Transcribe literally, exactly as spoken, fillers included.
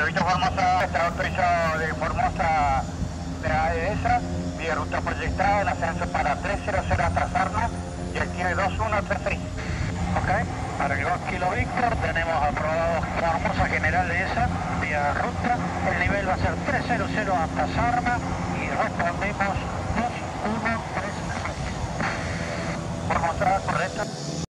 Víctor Formosa está autorizado de Formosa de la E S A, vía ruta proyectada en ascenso para trescientos hasta Sarna y active dos uno tres seis. Ok, para el dos Kilo Víctor tenemos aprobado Formosa General de E S A, vía ruta, el nivel va a ser trescientos hasta Sarna y respondemos